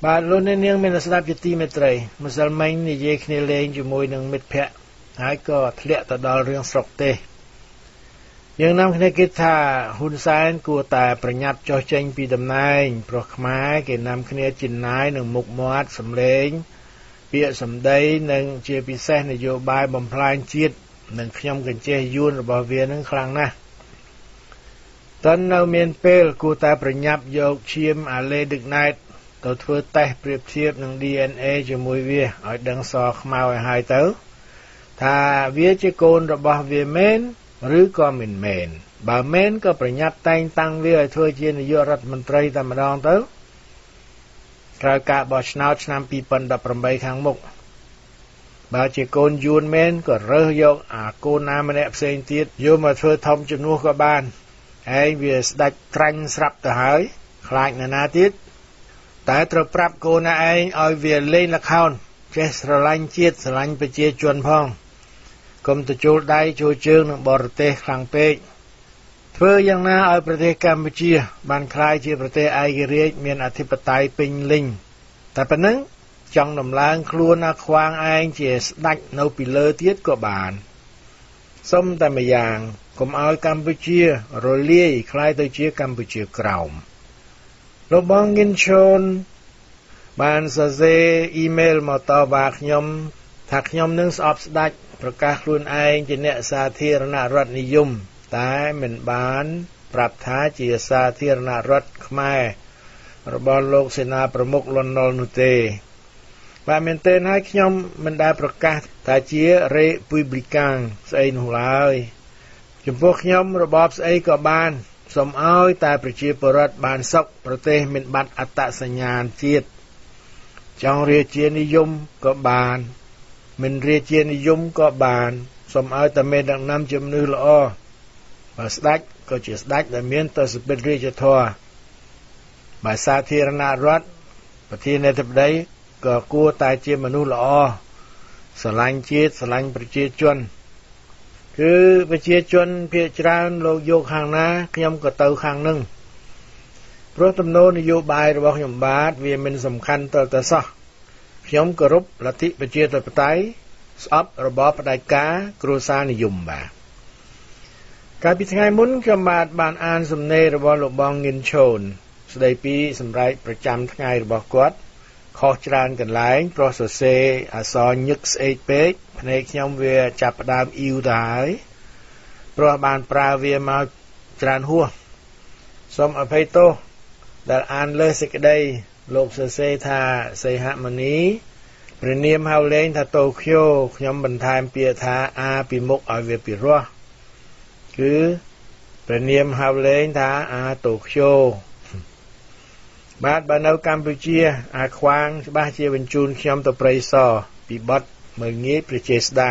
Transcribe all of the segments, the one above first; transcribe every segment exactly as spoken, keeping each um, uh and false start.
បាទលោកអ្នកនាងមានស្ដាប់ជាទីមេត្រីម្សិលមិញនិយាយគ្នាលេងជាមួយនឹងមិត្តភ័ក្តិហើយក៏ធ្លាក់ទៅដល់រឿងស្រុកទេសយើងនាំគ្នាគិតថាហ៊ុនសែនគួរតែប្រញាប់ចុះចេញពីតំណែងព្រោះខ្មែរគេនាំគ្នាជិនណាយនឹងមុខមាត់សម្លេងពាក្យសម្ដីនិងជាពិសេសនយោបាយបំផ្លាញជាតិនិងខ្ញុំកញ្ចេះយួនរបស់វានឹងខ្លាំងណាស់តើនៅមានពេលគួរតែប្រញាប់យកឈាមអាឡេដឹកណែតទៅធ្វើតេស្តប្រៀបធៀបនឹង D N A ជាមួយវាឲ្យដឹងសខ្មៅឲ្យហើយទៅថាវាជាកូនរបស់វាមែនឬក៏មិនមែនបើមែនក៏ប្រញាប់តែងតាំងវាឲ្យធ្វើជានាយករដ្ឋមន្ត្រីតែម្ដងទៅក្រោយការបោះឆ្នោតឆ្នាំពីរពាន់ដប់ប្រាំបីខាងមុខបើជាកូនយួនមែនក៏រើសយកអាកូនណាម្នាក់ផ្សេងទៀតយកមកធ្វើធំជំនួសក៏បានឯងវាស្ដាច់ត្រាញ់ស្រាប់ទៅហើយខ្លាចណាណាទៀតតែត្រូវប្រាប់កូនឯងឲ្យវាលេងល្ខោនចេះស្រឡាញ់ជាតិស្រឡាញ់ប្រជាជនផងកុំទៅចូលដៃចូលជើងនឹងបរទេសខ្លាំងពេកធ្វើយ៉ាងណាឲ្យប្រទេសកម្ពុជាបានក្លាយជាប្រទេសឯករាជ្យមានអធិបតេយ្យពេញលេញតែប៉ុណ្ណឹងចង់ដំឡើងខ្លួនអាខ្វាងឯងជាស្ដេចនៅពីលើទៀតក៏បានសុំតែម្យ៉ាងកុំឲ្យកម្ពុជារលាយក្លាយទៅជាកម្ពុជាក្រោមលោកបងងិនឈូនបានសរសេរអ៊ីមែលមកតវ៉ាខ្ញុំថាខ្ញុំនឹងស្អប់ស្ដាច់ប្រកាសខ្លួនឯងជាអ្នកសាធារណរដ្ឋនិយមតែមិនបានប្រាប់ថាជាសាធារណរដ្ឋខ្មែររបស់លោកសេនាប្រមុខលន់នល់នោះទេបាទមែនទែនហើយខ្ញុំមិនដែលប្រកាសថាជារេពូប៊្លីកាំងស្អីនោះឡើយចំពោះខ្ញុំរបបស្អីក៏បានសូមឲ្យតែប្រជាពលរដ្ឋបានសុខប្រទេសមិនបាត់អត្តសញ្ញាណជាតិចង់រាជានិយមក៏បានមិនរាជានិយមក៏បានសូមឲ្យតែមេដឹកនាំជាមនុស្សល្អបើស្ដេចក៏ជាស្ដេចដែលមានទស្សនវិជ្ជារាជធម៌បើសាធារណរដ្ឋប្រធានាធិបតីក៏គួរតែជាមនុស្សល្អស្រឡាញ់ជាតិស្រឡាញ់ប្រជាជនគឺប្រជាជនភាគច្រើនលោកយកខាងណាខ្ញុំក៏ទៅខាងនឹងព្រោះទំនោរនយោបាយរបស់ខ្ញុំបាទវាមិនសំខាន់តទៅសោះខ្ញុំគោរពលទ្ធិប្រជាធិបតេយ្យស្អប់របបផ្ដាច់ការគ្រួសារនិយមបាទកាលពីថ្ងៃមុនខ្ញុំបាទបានអានសំណេររបស់លោកបងងិនឈូនស្ដីពីសម្រែកប្រចាំថ្ងៃរបស់គាត់ខុសច្រើនកន្លែងព្រោះសរសេរអក្សរញឹកស្អេកពេកភ្នែកខ្ញុំវាចាប់ផ្ដើមអ៊ីវទៅហើយព្រោះបានប្រើវាមកច្រើនហួសសូមអភ័យទោសដែលអានលើសេចក្តីលោកសរសេរថាសីហមុនីព្រះនាមហៅលេងថាតូក្យូខ្ញុំបន្ថែមពាក្យថាអាពីមុខឲ្យវាពីរោះគឺព្រះនាមហៅលេងថាអាតូក្យូបាទបើនៅកម្ពុជាអាខ្វាងច្បាស់ជាបញ្ជូនខ្ញុំទៅព្រៃសរពីបទមើលងាយព្រះចេស្តា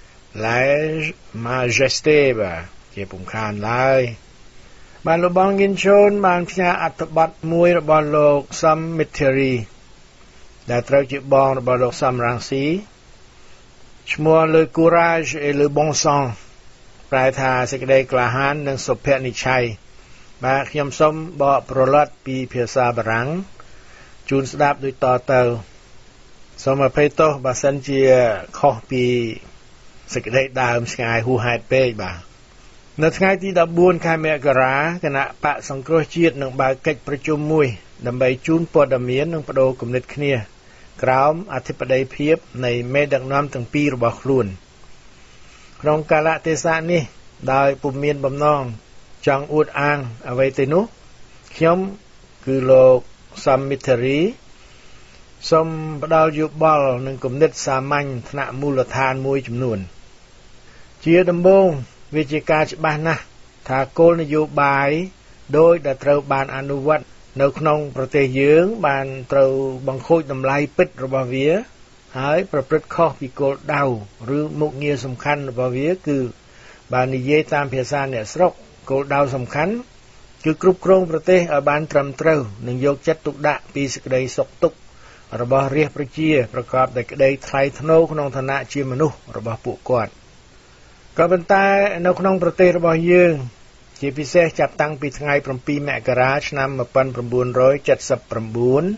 Lège Majesté បាទជាពុំខានឡើយបានលោកបងងិនឈូនបានផ្ញើអត្ថបទមួយរបស់លោកសំមិទ្ធិរីដែលត្រូវជាបងរបស់លោកសំរងស៊ីឈ្មោះ Le Courage et le Bon Sang ប្រែថាសេចក្តីក្លាហាននិងសុភនិច្ឆ័យបាទខ្ញុំសូមបកប្រឡត់ពីភាសាបារាំងជូនស្ដាប់ដូចតទៅសូមអភ័យទោសបើសិនជាខុសពីសេចក្តីដើមឆ្ងាយហួសហេតុពេកបាទនៅថ្ងៃទីដប់បួនខែមករាគណៈបកសង្គ្រោះជាតិនឹងបើកកិច្ចប្រជុំមួយដើម្បីជូនព័ត៌មាននិងបដូរគំនិតគ្នាក្រោមអធិបតីភាពនៃមេដឹកនាំទាំងពីររបស់ខ្លួនក្នុងកាលៈទេសៈនេះដោយពុំមានបំណងចង់អួតអាងអ្វីទេនោះខ្ញុំគឺលោកសំមិទ្ធិរីសូមផ្ដល់យោបល់និងគំនិតសាមញ្ញថ្នាក់មូលដ្ឋានមួយចំនួនជាដំបូងវាជាការច្បាស់ណាស់ថាគោលនយោបាយដោយដែលត្រូវបានអនុវត្តនៅក្នុងប្រទេសយើងបានត្រូវបង្ខូចតម្លៃពិតរបស់វាហើយប្រព្រឹត្តខុសពីគោលដៅឬមុខងារសំខាន់របស់វាគឺបាននិយាយតាមភាសាអ្នកស្រុកគោលដៅសំខាន់គឺគ្រប់គ្រងប្រទេសឲ្យបានត្រឹមត្រូវនិងយកចិត្តទុកដាក់ពីសេចក្តីសុខទុក្ខរបស់រាស្ត្រប្រជាប្រកបដោយក្តីថ្លៃថ្នូរក្នុងឋានៈជាមនុស្សរបស់ពួកគាត់ក៏ប៉ុន្តែនៅក្នុងប្រទេសរបស់យើងជាពិសេសចាប់តាំងពីថ្ងៃប្រាំពីរមករាឆ្នាំmột nghìn chín trăm bảy mươi chín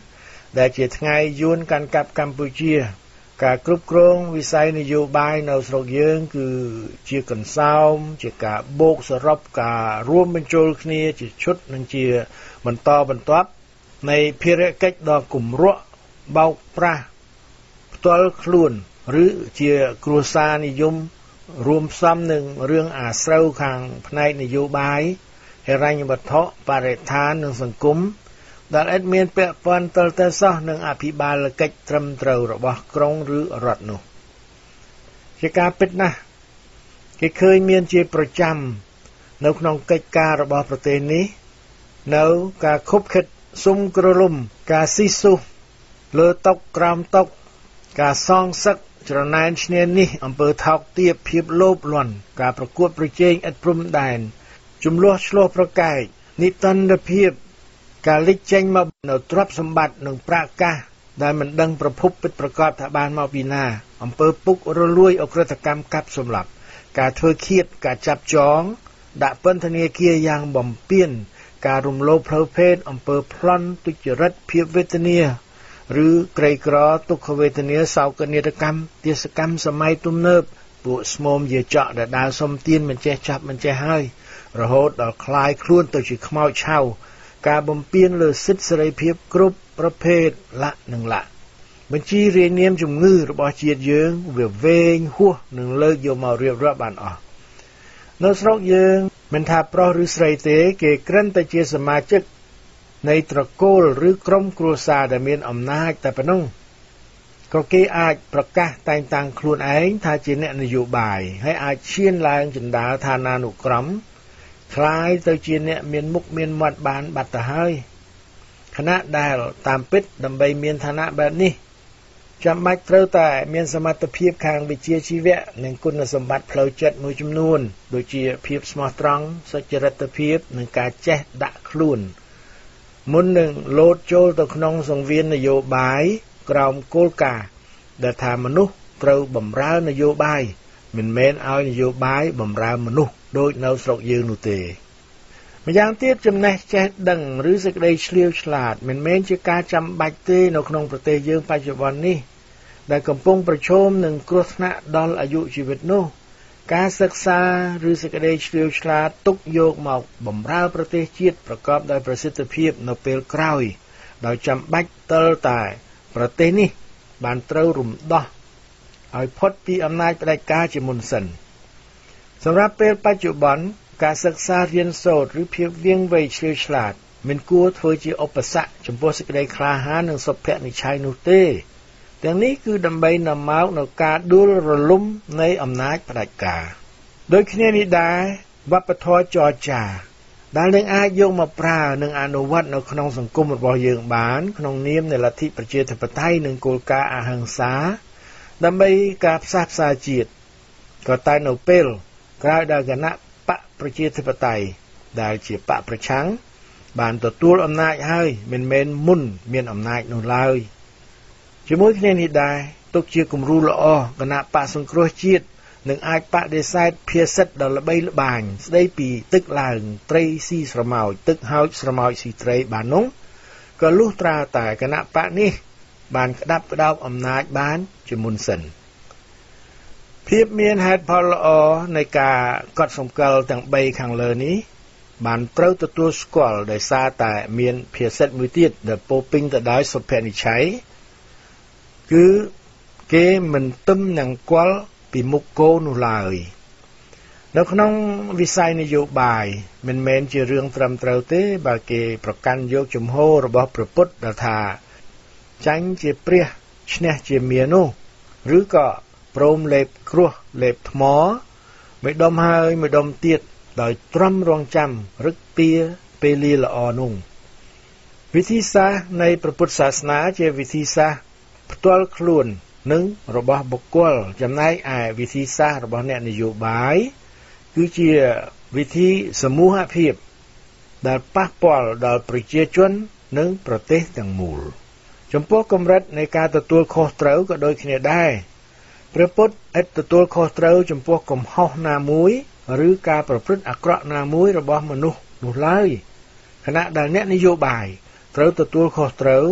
ដែលជាថ្ងៃយួនកាន់កាប់កម្ពុជាការគ្រប់គ្រងវិស័យនយោបាយនៅស្រុកយើងគឺជាកន្សោមជាការបូកសរុបការរួមបញ្ចូលគ្នាជាឈុតនិងជាបន្តបន្ទាប់នៃភារកិច្ចដ៏គំរក់បោកប្រាស់ផ្ទាល់ខ្លួនឬជាគ្រួសារនិយមរួមផ្សំនឹងរឿងអាស្រូវខាងផ្នែកនយោបាយហិរញ្ញវត្ថុបរិស្ថាននិងសង្គមដែលឥតមានពាក់ព័ន្ធទល់តែសោះនឹងអភិបាលកិច្ចត្រឹមត្រូវរបស់ក្រុងឬរដ្ឋនោះជាការពិតណាស់គេឃើញមានជាប្រចាំនៅក្នុងកិច្ចការរបស់ប្រទេសនេះនៅការខុបខិតសុំក្រលុំការស៊ីសុះលើតុក្រោមតុការសងសឹកច្រណែនឈ្នានេះអំពើថោកទាបភាពលោភលន់ការប្រកួតប្រជែងឥតព្រំដែនជំលោះឆ្លោះប្រកែកនិតន្តភាពការលេចចេញមកនៅទ្រព្យសម្បត្តិនិងប្រាក់កាសដែលមិនដឹងប្រភពពិតប្រាកដថាបានមកពីណាអំពើពុករលួយអក្រិតកម្មកាប់សម្លាប់ការធ្វើឃាតការចាប់ចងដាក់ពន្ធនាគារយ៉ាងបំពានការរំលោភផ្លូវភេទអំពើប្លន់ទុច្ចរិតភាពវេទនាឬក្រីក្រទុក្ខវេទនាសោកនាដកម្មទេសកម្មសម័យទំនើបពួកស្មោមយាចកដែលដើរសុំទានមិនចេះចាប់មិនចេះហើយរហូតដល់คลายខ្លួនទៅជាខ្មោចឆៅការបំពានលើសិទ្ធិសេរីភាពគ្រប់ប្រភេទលក្ខនឹងលក្ខបញ្ជីរាយនាមជំងឺរបស់ជាតិយើងវាវែងហួសនឹងលើកយកមករៀបរាប់បានអស់នៅស្រុកយើងមិនថាប្រុសឬស្រីទេគេគ្រាន់តែជាសមាជិកនៃត្រកូលឬក្រុមគ្រួសារដែលមានអំណាចតែប៉ុណ្ណឹងក៏គេអាចប្រកាសតែងតាំងខ្លួនឯងថាជាអ្នកនយោបាយហើយអាចឈានឡើងជណ្ដើរឋានានុក្រមคล้ายទៅជាអ្នកមានមុខមានមាត់បានបាត់ទៅហើយខណៈដែលតាមពិតដើម្បីមានឋានៈបែបនេះចាំបាច់ត្រូវតែមានសមត្ថភាពខាងវិជ្ជាជីវៈនិងគុណសម្បត្តិផ្លូវចិត្តមួយចំនួនដូចជាភាពស្មោះត្រង់សុចរិតភាពនិងការចេះដាក់ខ្លួនមុននឹងលោតចូលទៅក្នុងសង្វៀននយោបាយក្រោមគោលការណ៍ដែលថាមនុស្សត្រូវបម្រើនយោបាយមិនមែនឲ្យនយោបាយបម្រើមនុស្សដូចនៅស្រុកយើងនោះទេម្យ៉ាងទៀតចំណេះចេះដឹងឬសេចក្តីឆ្លៀវឆ្លាតមិនមែនជាការចាំបាច់ទេនៅក្នុងប្រទេសយើងបច្ចុប្បន្ននេះដែលកំពុងប្រឈមនឹងគ្រោះថ្នាក់ដល់អាយុជីវិតនោះការសិក្សាឬសេចក្តីឆ្លៀវឆ្លាតទុកយកមកបម្រើប្រទេសជាតិប្រកបដោយប្រសិទ្ធភាពនៅពេលក្រោយដោយចាំបាច់ទល់តែប្រទេសនេះបានត្រូវរំដោះឲ្យផុតពីអំណាចផ្ដាច់ការជាមុនសិនសម្រាប់ពេលបច្ចុប្បន្នការសិក្សារៀនសូត្រឬភាពវាងវៃឆ្លៀវឆ្លាតមិនគួរធ្វើជាឧបសគ្គចំពោះសេចក្តីក្លាហាននិងសុភមង្គលនោះទេទាំងនេះគឺដើម្បីនាំមកនូវការដួលរលំនៃអំណាចផ្ដាច់ការដូចគ្នានេះដែរវប្បធម៌ចរចាដែលនឹងអាចយកមកប្រើនិងអនុវត្តនៅក្នុងសង្គមរបស់យើងបានក្នុងនាមនៃលទ្ធិប្រជាធិបតេយ្យនិងគោលការណ៍អហិង្សាដើម្បីការផ្សះផ្សាជាតិក៏តែនៅពេលក្រោយដែលគណៈបកប្រជាធិបតេយ្យដែលជាបកប្រឆាំងបានទទួលអំណាចហើយមិនមែនមុនមានអំណាចនោះឡើយជាមួយគ្នានេះដែរទុកជាគំរូល្អគណៈបកសង្គ្រោះជាតិនឹងអាចបដិសេធភាសិតដ៏ល្បីល្បាញស្ដីពីទឹកឡើងត្រីស៊ីស្រមោចទឹកហោចស្រមោចស៊ីត្រីបាននោះក៏លុះត្រាតែគណៈបកនេះបានក្តាប់ក្តោបអំណាចបានជាមុនសិនភាពមានហេតុផលល្អនៃការកត់សម្គាល់ទាំងបីខាងលើនេះបានត្រូវទទួលស្គាល់ដោយសារតែមានភាសិតមួយទៀតដែលពោពេញទៅដោយសុភមង្គលគឺគេមិនទឹមនឹងគាល់ពីមុខគោនោះឡើយនៅក្នុងវិស័យនយោបាយមិនមែនជារឿងត្រឹមត្រូវទេបើគេប្រកាន់យកជំហររបស់ព្រះពុទ្ធដែលថាចាញ់ជាព្រះឈ្នះជាមានោះឬក៏ព្រមលេបគ្រោះលេបថ្មមួយដុំហើយមួយដុំទៀតដោយទ្រាំរង់ចាំរឹកពីពេលលាល្អនោះវិធីសាស្ត្រនៃព្រះពុទ្ធសាសនាជាវិធីសាស្ត្រផ្ទាល់ខ្លួននិងរបស់បុគ្គលចំណែកឯវិធីសាស្ត្ររបស់អ្នកនយោបាយគឺជាវិធីសមូហភាពដែលប៉ះពាល់ដល់ប្រជាជននិងប្រទេសទាំងមូលចំពោះកម្រិតនៃការទទួលខុសត្រូវក៏ដូចគ្នាដែរព្រះពុទ្ធឥតទទួលខុសត្រូវចំពោះកំហុសណាមួយឬការប្រព្រឹត្តអាក្រក់ណាមួយរបស់មនុស្សនោះឡើយខណៈដែលអ្នកនយោបាយត្រូវទទួលខុសត្រូវ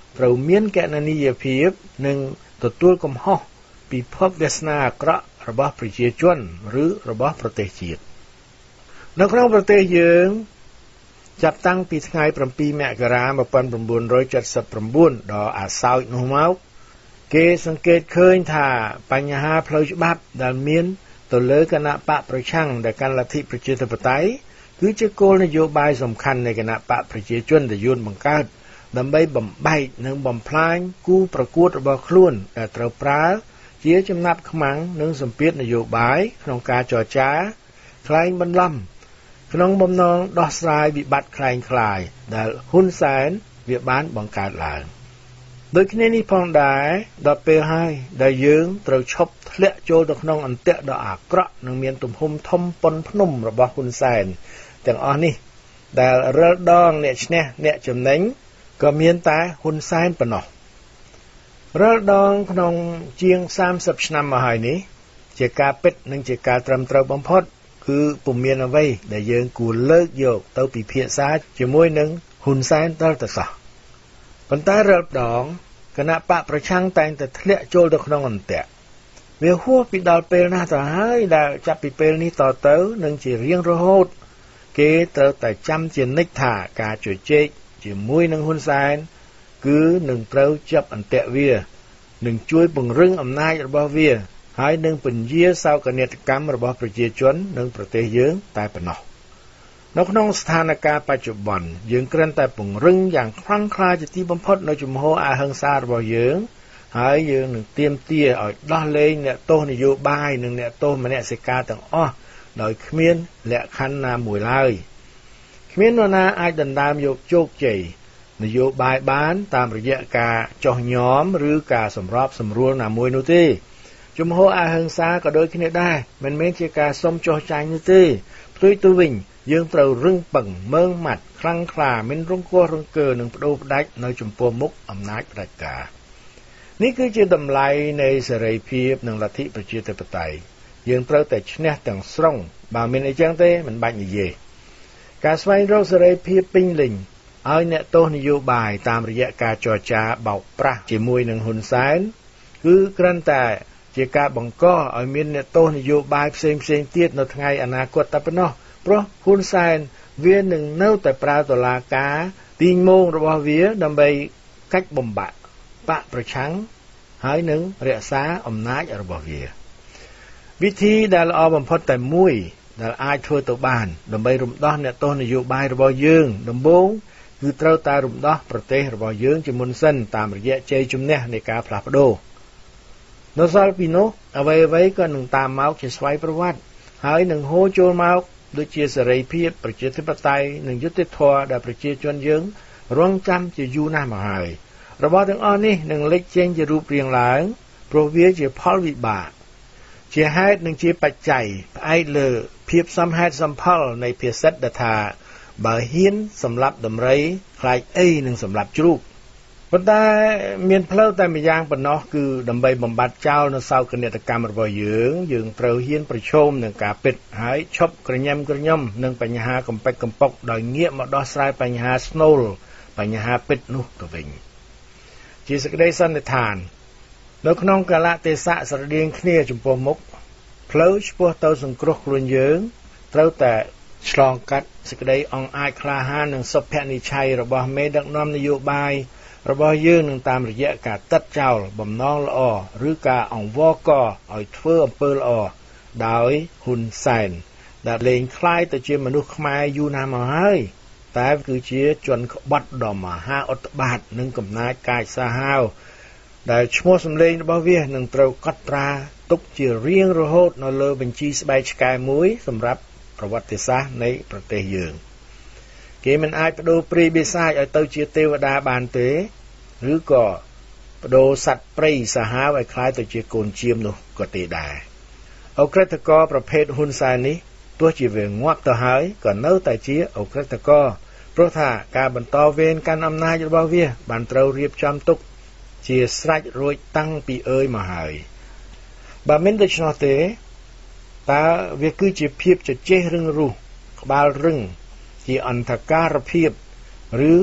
ត្រូវមានកណនីយភាពនិងទទួលកំហុសពីភពវាសនាអាក្រក់របស់ប្រជាជនឬរបស់ប្រទេសជាតិនៅក្នុងប្រទេសយើងចាប់តាំងពីថ្ងៃ7មករា១៩៧៩ដល់អាសោចនោះមកគេសង្កេតឃើញថាបញ្ហាផ្លូវច្បាប់ដែលមានទៅលើគណៈបកប្រឆាំងដែលកាន់លទ្ធិប្រជាធិបតេយ្យគឺជាគោលនយោបាយសំខាន់នៃគណៈបកប្រជាជនដែលយួនបង្កើតដើម្បីបំបែកនិងបំផ្លាញគូប្រកួតរបស់ខ្លួនដែលត្រូវប្រើជាចំណាប់ខ្មាំងនិងសម្ពាធនយោបាយក្នុងការចរចាក្លែងបន្លំក្នុងបំណងដោះស្រាយវិបត្តិคล้ายคล้ายដែលហ៊ុនសែនវាបានបង្កើតឡើងដូចគ្នានេះផងដែរដល់ពេលហើយដែលយើងត្រូវឈប់ធ្លាក់ចូលទៅក្នុងអន្ទាក់ដ៏អាក្រក់និងមានទំហំធំប៉ុនភ្នំរបស់ហ៊ុនសែនទាំងអស់នេះដែលរិលដងអ្នកឈ្នះអ្នកចំណេញក៏មានតែហ៊ុនសែនប៉ុណ្ណោះរាល់ដងក្នុងជាងសាមសិបឆ្នាំមកហើយនេះជាការពិតនិងជាការត្រឹមត្រូវបំផុតគឺពុំមានអ្វីដែលយើងគួរលើកយកទៅពិភាក្សាជាមួយនឹងហ៊ុនសែនដល់ទៅសោះប៉ុន្តែរាល់ដងគណៈបកប្រឆាំងតែងតែធ្លាក់ចូលទៅក្នុងអន្ទាក់វាហួសពីដល់ពេលណាស់ទៅហើយដែលចាប់ពីពេលនេះតទៅនឹងជារៀងរហូតគេត្រូវតែចាំជានិច្ចថាការជជែកជាមួយនឹងហ៊ុនសែនគឺនឹងត្រូវចាប់អន្ទាក់វានឹងជួយពង្រឹងអំណាចរបស់វាហើយនឹងពន្យាសោកនាដកម្មរបស់ប្រជាជននិងប្រទេសយើងតែប៉ុណ្ណោះនៅក្នុងស្ថានភាពបច្ចុប្បន្នយើងគ្រាន់តែពង្រឹងយ៉ាងខ្លាំងក្លាជាទីបំផុតនៅជំហរអហិង្សារបស់យើងហើយយើងនឹងទាមទារឲ្យដោះលែងអ្នកទោសនយោបាយនិងអ្នកទោសមនសិការទាំងអស់ដោយគ្មានលក្ខខណ្ឌណាមួយឡើយគ្មាននរណាអាចដណ្ដើមយកជោគជ័យនយោបាយបានតាមរយៈការចោះញោមឬការសម្របសម្រួលណាមួយនោះទេជំហរអហិង្សាក៏ដូចគ្នាដែរមិនមែនជាការសុំចោះចាញ់នោះទេផ្ទុយទៅវិញយើងត្រូវរឹងប៉ឹងមើងម៉ាត់ខ្លាំងក្លាមិនរង្គោះរង្គើនិងបដូរផ្ដាច់នៅចំពោះមុខអំណាចផ្ដាច់ការនេះគឺជាតម្លៃនៃសេរីភាពនិងលទ្ធិប្រជាធិបតេយ្យយើងត្រូវតែឈ្នះទាំងស្រុងបើមិនអញ្ចឹងទេមិនបាច់និយាយការស្វែងរកសេរីភាពពេញលេញឲ្យអ្នកទោសនយោបាយតាមរយៈការចរចាបោកប្រាស់ជាមួយនឹងហ៊ុនសែនគឺគ្រាន់តែជាការបង្កឲ្យមានអ្នកទោសនយោបាយផ្សេងផ្សេងទៀតនៅថ្ងៃអនាគតតែប៉ុណ្ណោះព្រោះហ៊ុនសែនវានឹងនៅតែប្រើតុលាការទីងមងរបស់វាដើម្បីកាច់បំបាក់បកប្រឆាំងហើយនឹងរក្សាអំណាចរបស់វាវិធីដែលល្អបំផុតតែមួយដែលអាចធ្វើទៅបានដើម្បីរំដោះអ្នកទោសនយោបាយរបស់យើងដំបូងគឺត្រូវតែរំដោះប្រទេសរបស់យើងជាមុនសិនតាមរយៈជ័យជំនះនៃការផ្លាស់ប្ដូរនៅសល់ពីនោះអ្វីអ្វីក៏នឹងតាមមកជាស្វ័យប្រវត្តិហើយនឹងហូរចូលមកដូចជាសេរីភាពប្រជាធិបតេយ្យនិងយុត្តិធម៌ដែលប្រជាជនយើងរងចាំជាយូរណាស់មកហើយរបស់ទាំងអស់នេះនឹងលេចចេញជារូបរាងឡើងព្រោះវាជាផលវិបាកជាហេតុនិងជាបច្ច័យផ្អែកលើភាពសមហេតុសមផលនៃភាសិតដែលថាបើហ៊ានសម្លាប់ដំរីខ្លាចអីនឹងសម្លាប់ជ្រូកប៉ុន្តែមានផ្លូវតែម្យ៉ាងប៉ុណ្ណោះគឺដើម្បីបំបត្តិចោលនៅសោកនាដកម្មរបស់យើងយើងត្រូវហ៊ានប្រឈមនឹងការពិតហើយឈប់ក្រញ៉ាំក្រញ៉ុំនឹងបញ្ហាកំពេចកំពុកដោយងាកមកដោះស្រាយបញ្ហាស្នូលបញ្ហាពិតនោះទៅវិញជាសេចក្តីសន្និដ្ឋាននៅក្នុងកាលៈទេសៈស្រដៀងគ្នាចំពោះមុខផ្លូវឆ្ពោះទៅសង្គ្រោះខ្លួនយើងត្រូវតែឆ្លងកាត់សេចក្តីអង់អាចក្លាហាននិងសុភនិច្ឆ័យរបស់មេដឹកនាំនយោបាយរបស់យើងនឹងតាមរយៈការតាត់ចោលបំណងល្អឬការអង្វរករឲ្យធ្វើអំពើល្អដោយហ៊ុនសែនដែលលែងคล้ายទៅជាមនុស្សខ្មែរយូរណាស់មកហើយតែគឺជាជនក្បត់ដ៏មហាឧត្បាតនិងកំណាចកាចសាហាវដែលឈ្មោះសម្លេងរបស់វានឹងត្រូវកត់ត្រាទុកជារៀងរហូតនៅលើបញ្ជីស្បែកឆ្កែមួយសម្រាប់ប្រវត្តិសាស្ត្រនៃប្រទេសយើងគេមិនអាចបដូរព្រាយបិសាចឲ្យទៅជាទេវតាបានទេឬក៏បដូរសត្វព្រៃសាហាវឲ្យคล้ายទៅជាកូនជៀមនោះក៏ទេដែរអក្រិតករប្រភេទហ៊ុនសែននេះទោះជាវាងាប់ទៅហើយក៏នៅតែជាអក្រិតករព្រោះថាការបន្តវេនកាន់អំណាចរបស់វាបានត្រូវរៀបចំទុកជាស្រេចរួចតាំងពីអើយមកហើយបើមិនដូច្នោះទេតើវាគឺជាភាពជជែករឹងរូសក្បាលរឹងជាអន្តការភាពឬ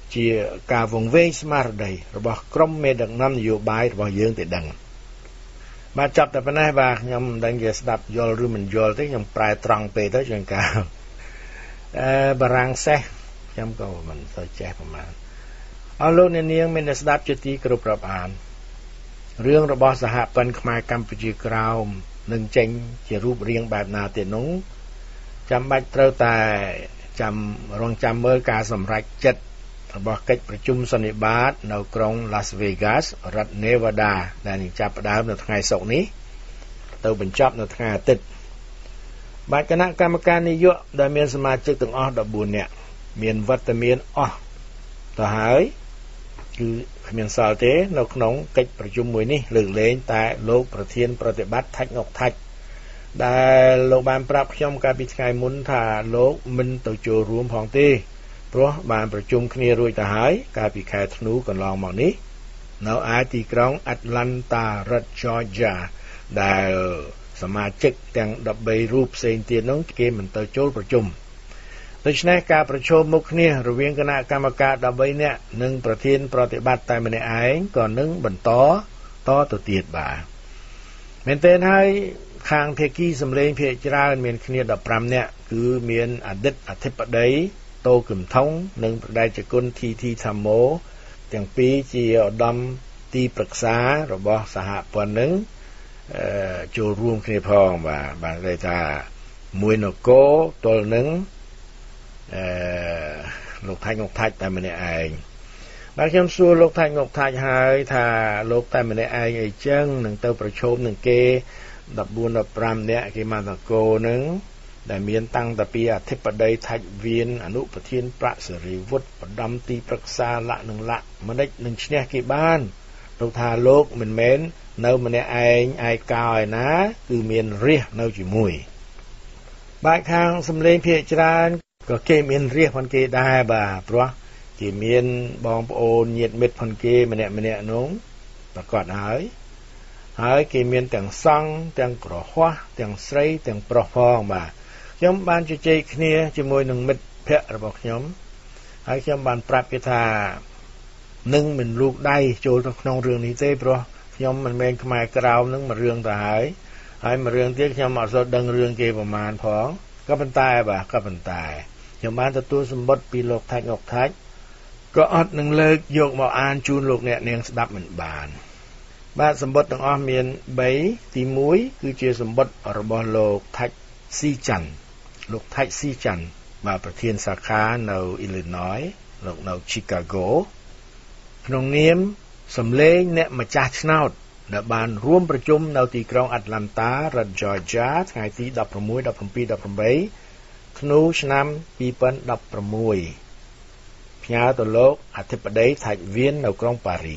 ជាការវង្វេងស្មារតីរបស់ក្រុមមេដឹកនាំនយោបាយរបស់យើងទៅដឹងបាទចាប់តែប៉ុណ្ណេះបាទខ្ញុំមិនដឹងជាស្ដាប់យល់ឬមិនយល់ទេខ្ញុំប្រែត្រង់ពេកទៅជាងការអឺបារាំងសេះខ្ញុំក៏មិនសូវចេះប្រហែលអស់លោកអ្នកនាងមានតែស្ដាប់ជាទីគោរពរាប់អានរឿងរបស់សហព័ន្ធខ្មែរកម្ពុជាក្រោមនឹងចេញជារូបរាងបែបណាទៀតនោះចាំបាច់ត្រូវតែចាំរងចាំមើលការសម្រេចចិត្តរបស់កិច្ចប្រជុំសន្និបាតនៅក្រុង Las Vegas រដ្ឋ Nevada ដែលនឹងចាប់ផ្ដើមនៅថ្ងៃសុក្រនេះទៅបញ្ចប់នៅថ្ងៃអាទិត្យបាទគណៈកម្មការនយោបាយដែលមានសមាជិកទាំងអស់ដប់បួននាក់មានវត្តមានអស់ទៅហើយគឺគ្មានសល់ទេនៅក្នុងកិច្ចប្រជុំមួយនេះលើកលែងតែលោកប្រធានប្រតិបត្តិថាច់ងុកថាច់ដែលលោកបានប្រាប់ខ្ញុំកាលពីថ្ងៃមុនថាលោកមិនទៅចូលរួមផងទេព្រោះបានប្រជុំគ្នារួចទៅហើយកាលពីខែធ្នូកន្លងមកនេះនៅឯទីក្រុង Atlanta រដ្ឋ Georgia ដែលសមាជិកទាំងដប់បីរូបផ្សេងទៀតនោះគេមិនទៅចូលប្រជុំដូច្នេះការប្រជុំមុខគ្នារវាងគណៈកម្មការដប់បីនាក់និងប្រធានប្រតិបត្តិតែម្នាក់ឯងក៏នឹងបន្តតទៅទៀតបាទមែនទែនហើយខាងភាគីសម្លេងភាគច្រើនមានគ្នាដប់ប្រាំនាក់គឺមានអតីតអធិបតីតូគឹមថុងនិងប្រដេជគុណធីធីថាម៉ូទាំងពីរជាឧត្តមទីប្រឹក្សារបស់សហព័ន្ធនឹងអឺចូលរួមគ្នាផងបាទបានន័យថាមួយនគរទល់នឹងអឺលោកថាច់ងុកថាច់តែម្នាក់ឯងបាទខ្ញុំសួរលោកថាច់ងុកថាច់ហើយថាលោកតែម្នាក់ឯងអីចឹងនឹងទៅប្រជុំនឹងគេដប់បួន ដប់ប្រាំនាក់គេមកនគរនឹងដែលមានតាំងតពីអធិបតីថាច់វៀនអនុប្រធានប្រាក់សេរីវុឌ្ឍបដំទីប្រឹក្សាលក្ខនឹងលក្ខមិនដេចនឹងឈ្នះគេបានលោកថាលោកមិនមែននៅម្នាក់ឯងឯកោឯណាគឺមានរាជនៅជាមួយបាទខាងសម្លេងភាគច្រើនក៏គេមានរាជផងគេដែរបាទព្រោះគេមានបងប្អូនញាតិមិត្តផងគេម្នាក់ម្នាក់នោះប្រកាសហើយហើយគេមានទាំងសង្ឃទាំងក្រហមទាំងស្រីទាំងប្រុសផងបាទខ្ញុំបានជជែកគ្នាជាមួយនឹងមិត្តភ័ក្តិរបស់ខ្ញុំហើយខ្ញុំបានប្រាប់គេថានឹងមិនលូកដៃចូលទៅក្នុងរឿងនេះទេព្រោះខ្ញុំមិនមែនខ្មែរក្រោមនឹងមួយរឿងទៅហើយហើយមួយរឿងទៀតខ្ញុំអត់សូវដឹងរឿងគេប្រមាណផងក៏ប៉ុន្តែបាទក៏ប៉ុន្តែខ្ញុំបានទទួលសម្បត្តិពីលោកថាច់ងុកថាច់ក៏អត់នឹងលើកយកមកអានជូនលោកអ្នកនាងស្ដាប់មិនបានបាទសម្បត្តិទាំងអស់មានបីទីមួយគឺជាសម្បត្តិរបស់លោកថាច់ស៊ីច័ន្ទលោកថាច់ស៊ីច័ន្ទបាទប្រធានសាខានៅ Illinois លោកនៅ Chicago ក្នុងនាមសម្លេងអ្នកម្ចាស់ឆ្នោតដែលបានរួមប្រជុំនៅទីក្រុង Atlanta រដ្ឋ Georgia ថ្ងៃទីដប់ប្រាំមួយ ដប់ប្រាំពីរ ដប់ប្រាំបីធ្នូឆ្នាំពីរពាន់ដប់ប្រាំមួយផ្ញើទៅលោកអធិបតីថាច់វៀននៅក្រុងប៉ារី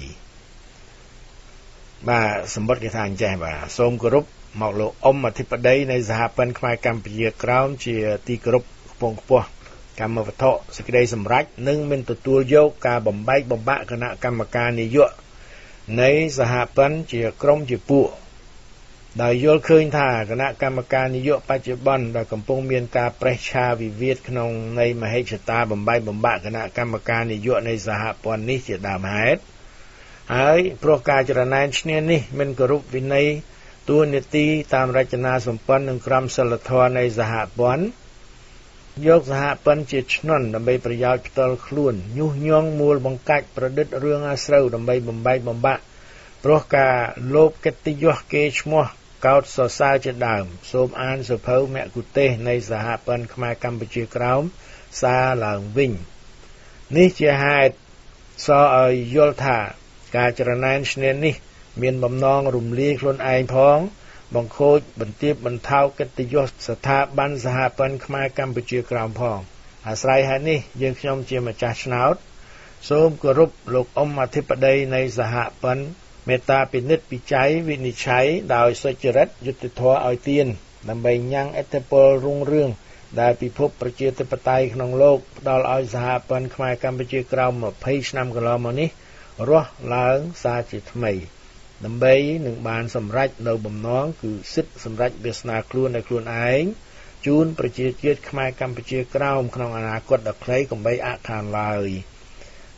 បាទសម្បត្តិគេថាអញ្ចេះបាទសូមគោរពមកលោកអ៊ំអធិបតីនៃសហព័ន្ធខ្មែរកម្ពុជាក្រោមជាទីគោរពខ្ពង់ខ្ពស់កម្មវត្ថុសេចក្តីសម្រេចនិងមិនទទួលយកការបំបែកបំបាក់គណៈកម្មការនយោបាយនៃសហព័ន្ធជាក្រុមជាពួកដោយយល់ឃើញថាគណៈកម្មការនយោបាយបច្ចុប្បន្នដែលកំពុងមានការប្រេះឆាវិវាទក្នុងនៃមហិច្ឆតាបំបែកបំបាក់គណៈកម្មការនយោបាយនៃសហព័ន្ធនេះជាដើមហេតុហើយព្រោះការចរណែនឈ្នានេះមិនគោរពវិន័យទួនាទីតាមរចនាសម្ព័ន្ធនិងក្រមសីលធម៌នៃសហព័ន្ធយកសហព័ន្ធជាឈ្នន់ដើម្បីប្រយោជន៍ផ្ទាល់ខ្លួនញុះញង់មូលបង្កាច់ប្រឌិតរឿងអាស្រូវដើម្បីបំបែកបំបាក់ព្រោះការលោភកិត្តិយសគេឈ្មោះកោតសរសើរជាដើមសូមអានសភៅមគ្គុទេសក៍នៃសហព័ន្ធខ្មែរកម្ពុជាក្រោមសារឡើងវិញនេះជាហេតុសឲ្យយល់ថាការចរណែនឈ្នានេះមានបំណងរំលាយខ្លួនឯងផងបង្ខូចបន្ទាបបន្ថោកិត្តិយសស្ថាប័នសហព័ន្ធខ្មែរកម្ពុជាក្រោមផងអាស្រ័យហេតុនេះយើងខ្ញុំជាម្ចាស់ឆ្នោតសូមគោរពលោកអ៊ំអធិបតីនៃសហព័ន្ធមេត្តាពិនិត្យពិច័យវិនិច្ឆ័យដោយសុចរិតយុត្តិធម៌ឲ្យទានដើម្បីញ៉ាំងឥទ្ធិពលរុងរឿងដែលពិភពប្រជាធិបតេយ្យក្នុងលោកផ្ដល់ឲ្យសហព័ន្ធខ្មែរកម្ពុជាក្រោមម្ភៃឆ្នាំកន្លងមកនេះរស់ឡើងសារជាថ្មីដើម្បីនឹងបានសម្រេចនៅបំណងគឺសិទ្ធិសម្រេចវាសនាខ្លួនដោយខ្លួនឯងជូនប្រជាជាតិខ្មែរកម្ពុជាក្រោមក្នុងអនាគតដ៏ខ្លីកុំបីអាក់ខានឡើយ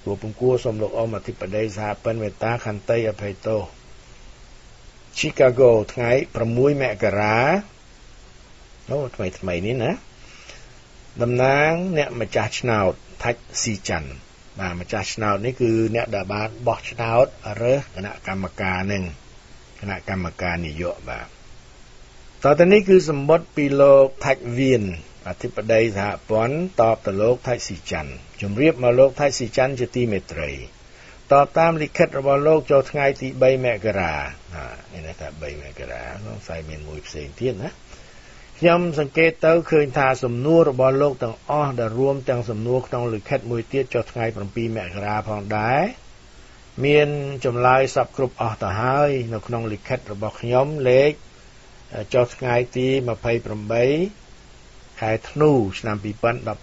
គួរពំគួរសូមលោកអមអធិបតីសហព័ន្ធមេត្តាខន្តីអភ័យទោស Chicago ថ្ងៃ6មករាអូថ្មីថ្មីនេះណាតំណាងអ្នកម្ចាស់ឆ្នោតថាច់ស៊ីច័ន្ទបាទម្ចាស់ឆ្នោតនេះគឺអ្នកដែលបានបោះឆ្នោតរើសគណៈកម្មការនឹងគណៈកម្មការនយោបាយបាទតទៅនេះគឺសម្បត្តិពីលោកថាច់វៀនអធិបតីសហព័ន្ធតបទៅលោកថាច់ស៊ីច័ន្ទជម្រាបមកលោកថាច់ស៊ីច័ន្ទជាទីមេត្រីតបតាមលិខិតរបស់លោកចូលថ្ងៃទី3មករាបាទនេះថា3មករាក្នុងផ្សាយមានមួយផ្សេងទៀតណាខ្ញុំសង្កេតទៅឃើញថាសំណួររបស់លោកទាំងអស់ដែលរួមទាំងសំណួរក្នុងលិខិតមួយទៀតចុះថ្ងៃ7មករាផងដែរមានចម្លើយសពគ្រប់អស់ទៅហើយនៅក្នុងលិខិតរបស់ខ្ញុំលេខចុះថ្ងៃទី28ខែធ្នូឆ្នាំ2016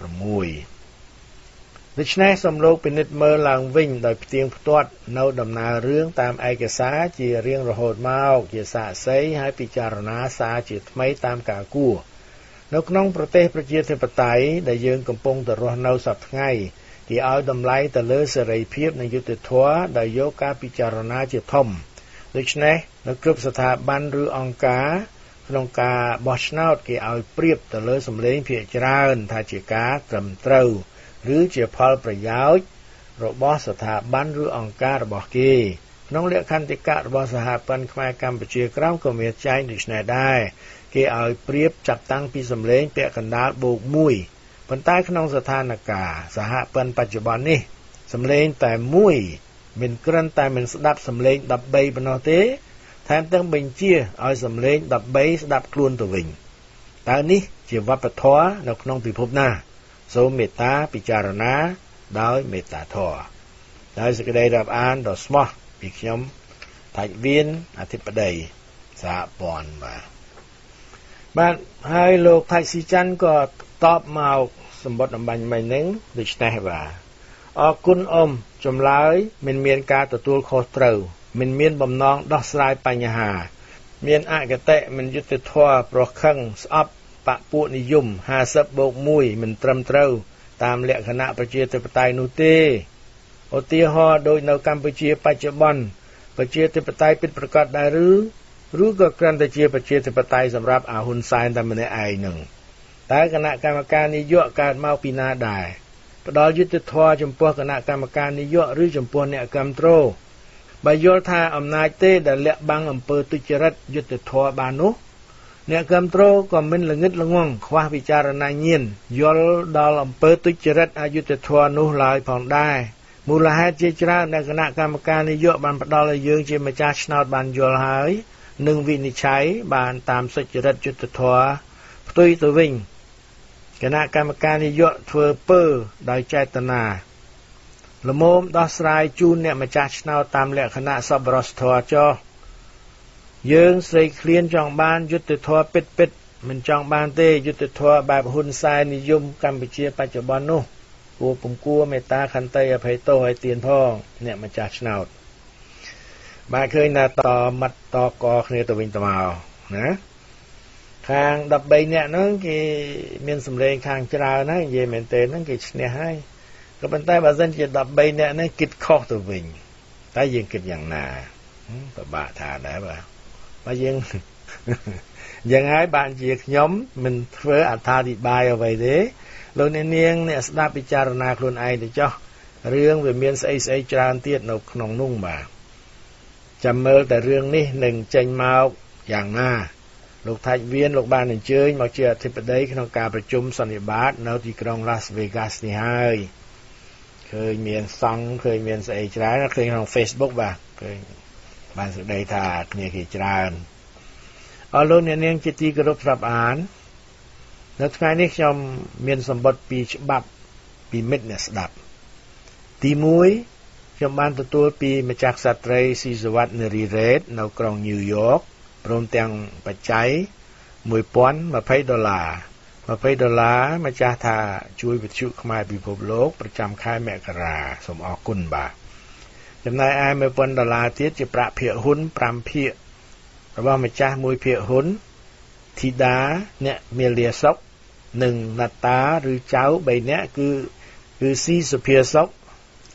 ដូច្នេះសូមលោកពិនិត្យមើលឡើងវិញដោយផ្ទៀងផ្ទាត់នៅដំណើររឿងតាមឯកសារជារៀងរហូតមកជាសាក្សីហើយពិចារណាសារជាថ្មីតាមការគួរនៅក្នុងប្រទេសប្រជាធិបតេយ្យដែលយើងកំពុងតែរស់នៅសប្តាហ៍ថ្ងៃគេឲ្យតម្លៃទៅលើសេរីភាពនិងយុត្តិធម៌ដែលយកការពិចារណាជាធំដូច្នេះនៅគ្រប់ស្ថាប័នឬអង្គការក្នុងការបោះឆ្នោតគេឲ្យប្រៀបទៅលើសម្លេងភាគច្រើនថាជាការត្រឹមត្រូវឬជាផលប្រយោជន៍របស់ស្ថាប័នឬអង្គការរបស់គេក្នុងលក្ខន្តិកៈរបស់សហព័ន្ធខ្មែរកម្ពុជាក្រោមក៏មានចែងដូចនេះដែរគេឲ្យប្រៀបចាប់តាំងពីសម្លេងពាក់កណ្ដាលបូកមួយប៉ុន្តែក្នុងស្ថានភាពសហព័ន្ធបច្ចុប្បន្ននេះសម្លេងតែមួយមិនគ្រាន់តែមិនស្ដាប់សម្លេង13ប៉ុណ្ណោះទេថែមទាំងបញ្ជាឲ្យសម្លេង13ស្ដាប់ខ្លួនទៅវិញតើនេះជាវប្បធម៌នៅក្នុងពិភពណាសូមមេត្តាពិចារណាដោយមេត្តាធម៌ដោយសេចក្តីរាប់អានដ៏ស្មោះពីខ្ញុំថាច់វៀនអធិបតីសហព័ន្ធបាទបាទហើយលោកថាច់ស៊ីច័ន្ទក៏តបមកសម្បត្តិអំបញ្ញមិញហ្នឹងដូចនេះបាទអរគុណអ៊ំចម្លើយមិនមានការទទួលខុសត្រូវមិនមានបំណងដោះស្រាយបញ្ហាមានអគតិមិនយុត្តិធម៌ប្រខឹងស្អប់បពួកនិយមห้าสิบบូកមួយមិនត្រឹមត្រូវតាមលក្ខណៈប្រជាធិបតេយ្យនោះទេឧទាហរណ៍ដូចនៅកម្ពុជាបច្ចុប្បន្នប្រជាធិបតេយ្យពិតប្រាកដដែរឬឬក៏គ្រាន់តែជាប្រជាធិបតេយ្យសម្រាប់អាហ៊ុនសែនតែម្នាក់ឯងនឹងតែគណៈកម្មការនយោបាយកើតមកពីណាដែរផ្ដល់យុត្តិធម៌ចំពោះគណៈកម្មការនយោបាយឬចំពោះអ្នកគាំទ្របើយល់ថាអំណាចទេដែលលាក់បាំងអំពើទុច្ចរិតយុត្តិធម៌បាននោះអ្នកគាំទ្រក៏មិនល្ងិតល្ងង់ខ្វះវិចារណញ្ញាណយល់ដល់អំពើទុច្ចរិតអយុត្តិធម៌នោះឡើយផងដែរមូលហេតុជាច្រើនដែលគណៈកម្មការនយោបាយបានផ្ដល់ឲ្យយើងជាម្ចាស់ឆ្នោតបានយល់ហើយនិងវិនិច្ឆ័យបានតាមសុចរិតយុត្តិធម៌ផ្ទុយទៅវិញគណៈកម្មការនយោបាយធ្វើពើដោយចេតនាល្មមដោះស្រាយជូនអ្នកម្ចាស់ឆ្នោតតាមលក្ខណៈសប្បុរសធម៌ចុះយើងស្រេកឃ្លានចង់បានយុត្តិធម៌ពិតពិតមិនចង់បានទេយុត្តិធម៌បែបហ៊ុនសែននិយមកម្ពុជាបច្ចុប្បន្ននោះគួរពំគួរមេត្តាខន្តីអភ័យទោសឲ្យទានផងអ្នកម្ចាស់ឆ្នោតបាទឃើញថាតមាត់តកគ្នាទៅវិញទៅមកណាខាង13នាក់ហ្នឹងគេមានសម្លេងខាងច្រើនហើយនិយាយមែនទេហ្នឹងគេឈ្នះហើយក៏ប៉ុន្តែបើសិនជា13នាក់ហ្នឹងគិតខុសទៅវិញតែយើងគិតយ៉ាងណាពិបាកថាដែរបាទបើយើងយ៉ាងហើយបានជាខ្ញុំមិនធ្វើអត្ថាធិប្បាយអ្វីទេលោកអ្នកនាងអ្នកស្ដាប់ពិចារណាខ្លួនឯងទៅចុះរឿងវាមានស្អីស្អីច្រើនទៀតនៅក្នុងនោះបាទចាំមើលតែរឿងនេះនឹងចេញមកយ៉ាងណាលោកថាច់វៀនលោកបានអញ្ជើញមកជាអធិបតីក្នុងការប្រជុំសន្និបាតនៅទីក្រុង Las Vegas នេះហើយឃើញមានសង់ឃើញមានស្អីច្រើនឃើញក្នុង Facebook បាទឃើញបានសេចក្តីថាគ្នាគេច្រើនអរលោកអ្នកនាងជាទីគោរពស្រាប់អាននៅថ្ងៃនេះខ្ញុំមានសម្បត្តិពីច្បាប់ពីមិត្តអ្នកស្ដាប់ទីមួយខ្ញុំបានទទួលពីម្ចាស់ក្សត្រីស៊ីសវ័តនារីរ៉េតនៅក្រុងញូវយ៉កព្រមទាំងបច្ច័យមួយពាន់ยี่สิบដុល្លារ20ដុល្លារម្ចាស់ថាជួយវិទ្យុខ្មែរពិភពលោកប្រចាំខែមករាសូមអរគុណបាទចំណែកឯមួយពាន់ដុល្លារទៀតជាប្រាក់ភាគហ៊ុន5ភាគរបស់ម្ចាស់មួយភាគហ៊ុនធីតាអ្នកមាលាសុកនិងណាតាឬចៅ3នាក់គឺគឺស៊ីសុភាសុក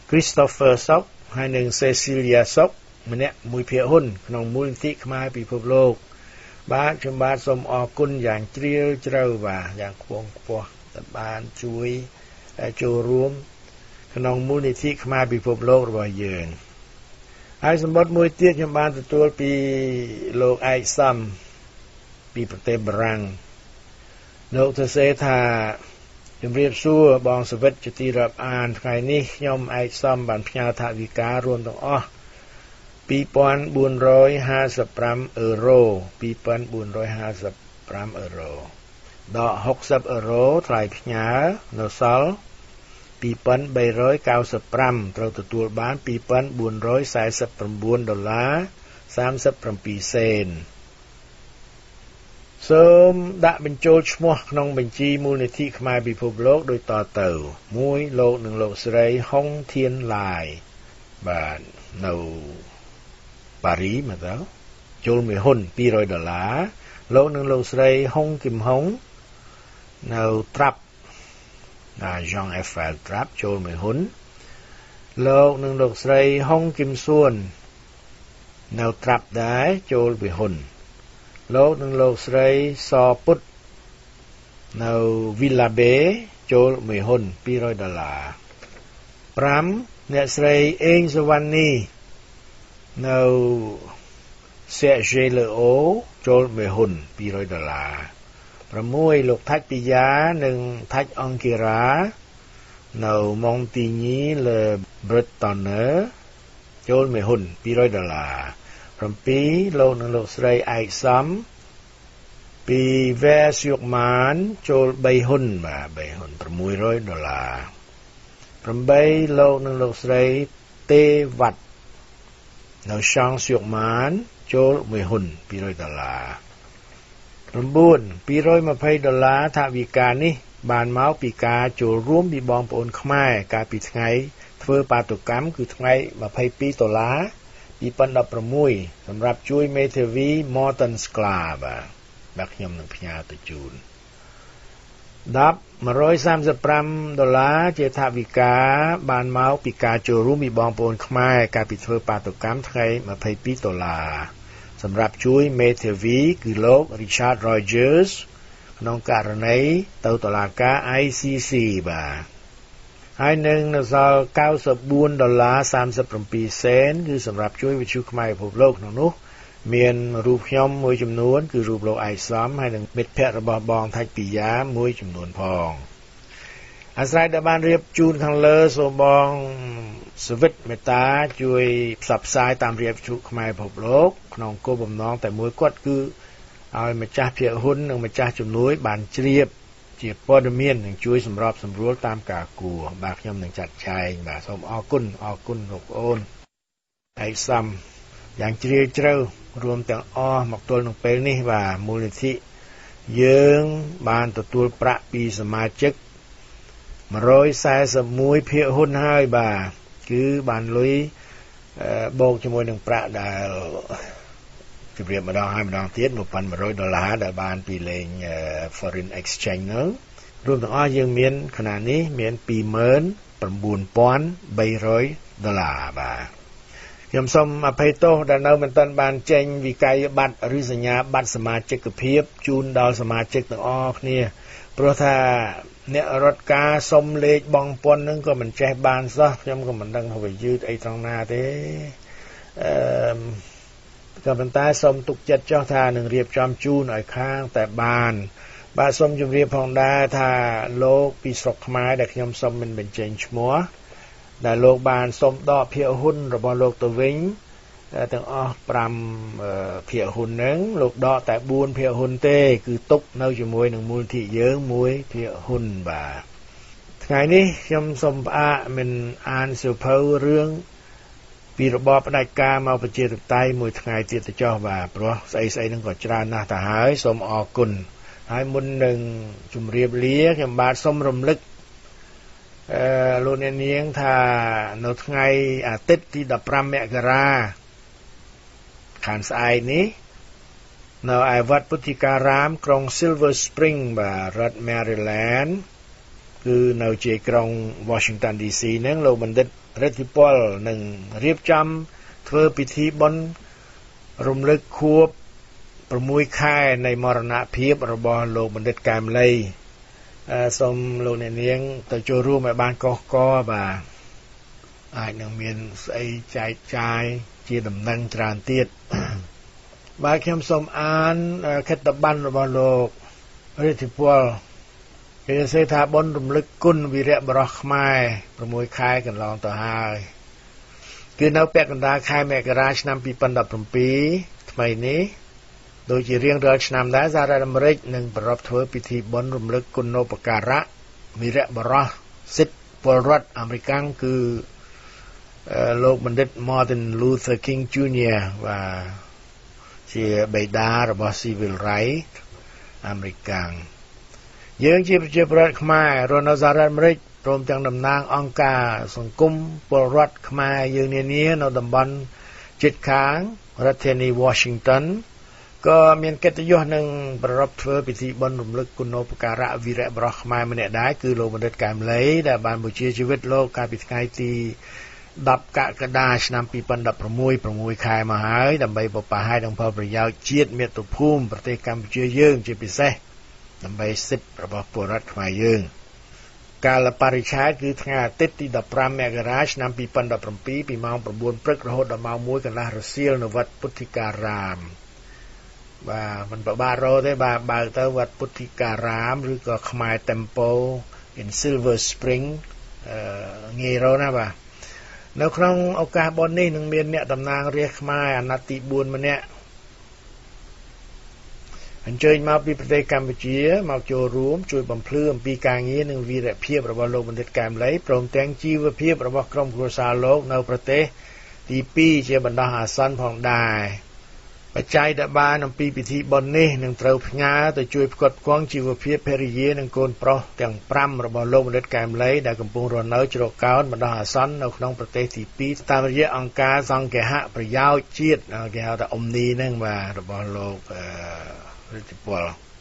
Christopher Sok ហើយនិង Cecilia Sok ម្នាក់មួយភាគហ៊ុនក្នុងមូលនិធិខ្មែរពិភពលោកបាទខ្ញុំបាទសូមអរគុណយ៉ាងជ្រាលជ្រៅបាទយ៉ាងខ្ពង់ខ្ពស់ដែលបានជួយចូលរួមក្នុងមូលនិធិខ្មែរពិភពលោករបស់យើងហើយសម្បត្តិមួយទៀតខ្ញុំបានទទួលពីលោកឯកសំពីប្រទេសបារាំងលោកទៅសេថាជំរាបសួរបងសវិតជាទីរាប់អានថ្ងៃនេះខ្ញុំឯកសំបានផ្ញើថវិការួមទាំងអស់two thousand four hundred fifty-fiveអឺរ៉ូtwo thousand four hundred fifty-fiveអឺរ៉ូដកsixtyអឺរ៉ូថ្លៃផ្ញើនៅសល់two thousand three hundred ninety-fiveត្រូវទទួលបានtwo thousand four hundred forty-nineដុល្លារthirty-sevenសេនសូមដាក់បញ្ចូលឈ្មោះក្នុងបញ្ជីមូលនិធិខ្មែរពិភពលោកដូចតទៅមួយលោកនិងលោកស្រីហុងធានឡាយបាទនៅប៉ារីសមកទៅចូលមួយហ៊ុនtwo hundredដុល្លារលោកនិងលោកស្រីហុងគឹមហុងនៅត្រាប់ណា Jean Eiffel ត្រាប់ចូលមួយហ៊ុនលោកនិងលោកស្រីហុងគឹមសួននៅត្រាប់ដែរចូលមួយហ៊ុនលោកនិងលោកស្រីសពុតនៅ Villa Bay ចូលមួយហ៊ុនtwo hundredដុល្លារfiveអ្នកស្រីអេងសវណ្ណីនៅ Sergei Leo ចូលមួយហ៊ុនtwo hundredដុល្លារsixលោកថាច់ពីយ៉ានិងថាច់អង្គារ៉ានៅ Montigny le Bretonner ចូលមួយហ៊ុនtwo hundredដុល្លារsevenលោកនិងលោកស្រីឯកសំពី Vers-sur-Marne ចូលthreeហ៊ុនបាទthreeហ៊ុនsix hundredដុល្លារeightលោកនិងលោកស្រីទេវ៉ាត់នៅ Champs-sur-Marne ចូលមួយហ៊ុនtwo hundredដុល្លារnine two hundred twentyដុល្លារថវិកានេះបានមកពីការចូលរួមពីបងប្អូនខ្មែរកាលពីថ្ងៃធ្វើបាតុកម្មគឺថ្ងៃtwenty-twoដុល្លារtwo thousand sixteenសម្រាប់ជួយមេធាវី Morton Sklar បាទបាទខ្ញុំនឹងផ្ញើទៅជូនten one hundred thirty-fiveដុល្លារជាថវិកាបានមកពីការចូលរួមពីបងប្អូនខ្មែរកាលពីធ្វើបាតុកម្មថ្ងៃtwenty-twoដុល្លារសម្រាប់ជួយមេធាវីគឺលោក Richard Rogers ក្នុងករណីទៅតុលាការ I C C បាទហើយនឹងនៅសល់ninety-fourដុល្លារthirty-sevenសេនគឺសម្រាប់ជួយវិទ្យុខ្មែរពិភពលោកក្នុងនោះមានរូបខ្ញុំមួយចំនួនគឺរូបលោកឯកសំហើយនឹងមិត្តភ័ក្តិរបស់បងថាច់ពីយ៉ាមួយចំនួនផងអាស្រ័យដែលបានរៀបជូនខាងលើសូមបងសវិតមេត្តាជួយផ្សព្វផ្សាយតាមរៀបវិទ្យុខ្មែរពិភពលោកក្នុងគោលបំណងតែមួយគត់គឺឲ្យម្ចាស់ភាគហ៊ុននិងម្ចាស់ជំនួយបានជ្រាបជាព័ត៌មាននិងជួយសម្របសម្រួលតាមការគួរបាទខ្ញុំនឹងចាត់ចែងបាទសូមអរគុណអរគុណលោកប្អូនឯកសំយ៉ាងជ្រាលជ្រៅរួមទាំងអស់មកទល់នឹងពេលនេះបាទមូលនិធិយើងបានទទួលប្រាក់ពីសមាជិកone hundred forty-oneភាគហ៊ុនហើយបាទគឺបានលុយបូកជាមួយនឹងប្រាក់ដែលជម្រាបម្ដងហើយម្ដងទៀតone thousand one hundredដុល្លារដែលបានពីលេង foreign exchange នោះរួមទាំងអស់យើងមានខណៈនេះមានtwo thousand nine hundredដុល្លារបាទខ្ញុំសូមអភ័យទោសដែលនៅមិនទាន់បានចេញវិក័យប័ត្រឬសញ្ញាបត្រសមាជិកភាពជូនដល់សមាជិកទាំងអស់គ្នាព្រោះថាអ្នករដ្ឋការសុំលេខបងពន្ធនឹងក៏មិនចេះបានសោះខ្ញុំក៏មិនដឹងថាវាយឺតអីត្រង់ណាទេអឺក៏ប៉ុន្តែសូមទុកចិត្តចោះថានឹងរៀបចំជូនឲ្យខាងតែបានបាទសូមជម្រាបផងដែរថាលោកពីស្រុកខ្មែរដែលខ្ញុំសូមមិនបញ្ចេញឈ្មោះដែលលោកបានសូមដកភាគហ៊ុនរបស់លោកទៅវិញទាំងអស់fiveភាគហ៊ុនហ្នឹងលោកដកតែfourភាគហ៊ុនទេគឺទុកនៅជាមួយនឹងមូលនិធិយើងoneភាគហ៊ុនបាទថ្ងៃនេះខ្ញុំសូមផ្អាកមិនអានសៀវភៅរឿងពីរបបផ្ដាច់ការមកប្រជាធិបតេយ្យមួយថ្ងៃទៀតទៅចុះបាទព្រោះស្អីស្អីហ្នឹងក៏ច្រើនណាស់ទៅហើយសូមអរគុណហើយមុននឹងជម្រាបលាខ្ញុំបាទសូមរំលឹកអឺលោកអ្នកនាងថានៅថ្ងៃអាទិត្យទីfifteenមករាខាងស្អែកនេះនៅឯវត្តពុទ្ធិការាមក្រុង Silver Spring បាទរដ្ឋ Maryland គឺនៅជាក្រុង Washington ឌី ស៊ី ហ្នឹងលោកបណ្ឌិតរិទ្ធិពលនឹងរៀបចំធ្វើពិធីបុណ្យរំលឹកខួប6ខែនៃមរណភាពរបស់លោកបណ្ឌិតកែមលីសូមលោកអ្នកនាងទៅចូលរួមឲ្យបានកកកបាទអាចនឹងមានស្អីចែកចាយជាដំណឹងច្រើនទៀតបាទខ្ញុំសូមអានខិត្តប័ណ្ណរបស់លោករិទ្ធិពលគេសរសេរថាបុណ្យរំលឹកគុណវីរៈបរិសខ្មែរ6ខែកន្លងទៅហើយគឺនៅពាក់កណ្ដាលខែមករាឆ្នាំ2017ថ្មីនេះដូចជារៀងរាល់ឆ្នាំដែរសហរដ្ឋអាមេរិកនឹងប្រារព្ធធ្វើពិធីបុណ្យរំលឹកគុណូបការៈវីរៈបរិសសិទ្ធិពលរដ្ឋអាមេរិកគឺលោកបណ្ឌិត Martin Luther King Junior បាទជាបេតារបស់ Civil Rights អាមេរិកយើងជាប្រជាពលរដ្ឋខ្មែររស់នៅសហរដ្ឋអាមេរិកព្រមទាំងតំណាងអង្គការសង្គមពលរដ្ឋខ្មែរយើងនានានៅតំបន់ជិតខាងរដ្ឋធានី Washington ក៏មានកិត្តិយសនឹងប្រារព្ធធ្វើពិធីបុណ្យរំលឹកគុណូបការៈវីរៈបរិសខ្មែរម្នាក់ដែរគឺលោកបណ្ឌិតកែមលីដែលបានបញ្ជាជីវិតលោកកាលពីថ្ងៃទី10កក្កដាឆ្នាំ2016 6ខែមកហើយដើម្បីបព្វហេតុនិងផលប្រយោជន៍ជាតិមាតុភូមិប្រទេសកម្ពុជាយើងជាពិសេសដើម្បីសិទ្ធិរបស់ពលរដ្ឋខ្មែរយើងកាលបរិច្ឆេទគឺថ្ងៃអាទិត្យទី15មករាឆ្នាំ2017ពីម៉ោង9ព្រឹករហូតដល់ម៉ោង1កន្លះរសៀលនៅវត្តពុទ្ធិការាមបាទមិនប្របាករោទេបាទបើកទៅវត្តពុទ្ធិការាមឬក៏ខ្មែរ Temple in Silver Spring ងាយរោណាបាទនៅក្នុងឱកាសបុណ្យនេះនឹងមានអ្នកតំណាងរាស្ត្រខ្មែរអាណត្តិទី4ម្នាក់អញ្ជើញមកពីប្រទេសកម្ពុជាមកចូលរួមជួយបំភ្លឺអំពីការងារនិងវីរភាពរបស់លោកបណ្ឌិតកែមលីព្រមទាំងជីវភាពរបស់ក្រុមគ្រួសារលោកនៅប្រទេសទី2ជាបណ្ដោះអាសន្នផងដែរបច្ច័យដែលបានអំពីពិធីបុណ្យនេះនឹងត្រូវផ្ញើទៅជួយផ្គត់ផ្គង់ជីវភាពភរិយានិងកូនប្រុសទាំង5របស់លោកបណ្ឌិតកែមលីដែលកំពុងរស់នៅជ្រកកោនបណ្ដោះអាសន្ននៅក្នុងប្រទេសទី2តាមរយៈអង្គការសង្ឃហប្រយោជន៍ជាតិគេហៅថាអ៊ុំនីហ្នឹងបាទរបស់លោករិទ្ធិពល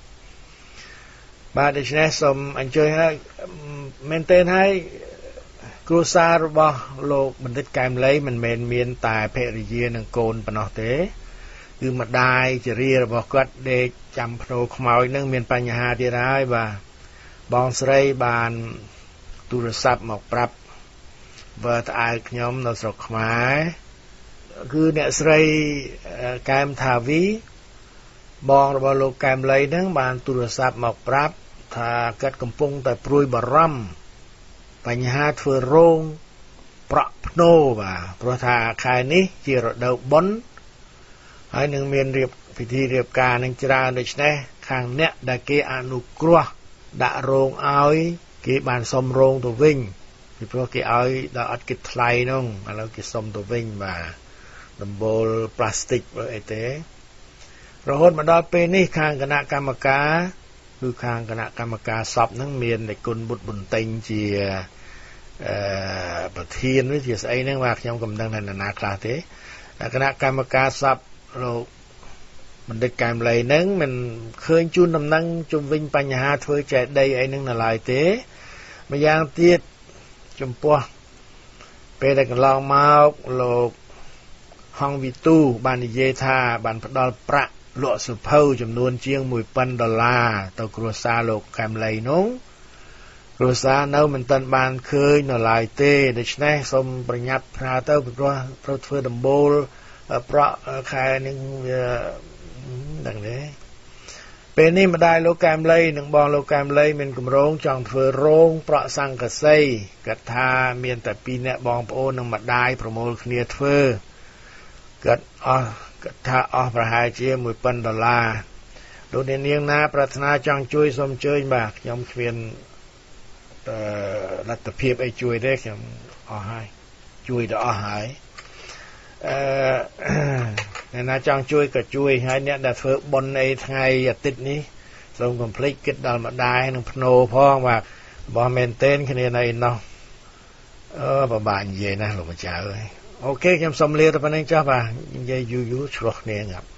បាទដូច្នេះសូមអញ្ជើញឲ្យមែនទែនឲ្យគ្រួសាររបស់លោកបណ្ឌិតកែមលីមិនមែនមានតែភរិយានិងកូនប៉ុណ្ណោះទេគឺម្ដាយជារារបស់គាត់ដេកចាំភ្នោខ្មោចនឹងមានបញ្ហាទៀតហើយបាទបងស្រីបានទូរស័ព្ទមកប្រាប់បើត្អែខ្ញុំនៅស្រុកខ្មែរគឺអ្នកស្រីកែមថាវីបងរបស់លោកកែមលីហ្នឹងបានទូរស័ព្ទមកប្រាប់ថាគាត់កំពុងតែព្រួយបារម្ភបញ្ហាធ្វើរោងប្រក់ភ្នោបាទព្រោះថាខែនេះជារដូវបុណ្យហើយនឹងមានរៀបពិធីរៀបការនឹងច្រើនដូច្នេះខាងអ្នកដែលគេអនុគ្រោះដាក់រោងឲ្យគេបានសុំរោងទៅវិញពីព្រោះគេឲ្យដល់អត់គិតថ្លៃនោះឥឡូវគេសុំទៅវិញបាទដំបូលផ្លាស្ទិកអីទេរហូតមកដល់ពេលនេះខាងគណៈកម្មការគឺខាងគណៈកម្មការសពហ្នឹងមានអ្នកគុណបុត្របន្ទិញជាអឺប្រធានឬជាស្អីហ្នឹងបាទខ្ញុំក៏មិនដឹងថាណាខ្លះទេគណៈកម្មការសពលោកបណ្ឌិតកែមលីហ្នឹងមិនឃើញជូនដំណឹងជុំវិញបញ្ហាធ្វើចែកដីអីហ្នឹងនៅឡើយទេម្យ៉ាងទៀតចំពោះពេលដែលកន្លងមកលោកហងវីទូបាននិយាយថាបានផ្ដល់ប្រាក់លក់សភៅចំនួនជាងមួយពាន់ដុល្លារទៅគ្រួសារលោកកែមលីនោះគ្រួសារនៅមិនទាន់បានឃើញនៅឡើយទេដូច្នេះសូមប្រញាប់ប្រើទៅព្រោះត្រូវធ្វើដំបូលប្រក់ខែនឹងវាដឹងទេពេលនេះម្ដាយលោកកែមលីនិងបងលោកកែមលីមានគម្រោងចង់ធ្វើរោងប្រក់សង្កសីគាត់ថាមានតែពីរនាក់បងប្អូននិងម្ដាយប្រមូលគ្នាធ្វើគាត់អស់គាត់ថាអស់ប្រហែលជាមួយពាន់ដុល្លារលោកអ្នកនាងណាប្រាថ្នាចង់ជួយសូមអញ្ជើញបាទខ្ញុំគ្មានអឺលទ្ធភាពអីជួយទេខ្ញុំអស់ហើយជួយទៅអស់ហើយអឺអ្នកណាចង់ជួយក៏ជួយហើយអ្នកដែលធ្វើបុណ្យអីថ្ងៃអាទិត្យនេះសូមកុំភ្លេចគិតដល់ម្ដាយនិងភ្នោផងបាទបងមែនទែនគ្នានៅឯនោះអឺបបាក់និយាយណាស់លោកម្ចាស់អើយអូខេខ្ញុំសូមលាទៅប៉ុណ្្នឹងចុះបាទនិយាយយូរយូរឆ្លោះគ្នាងាប់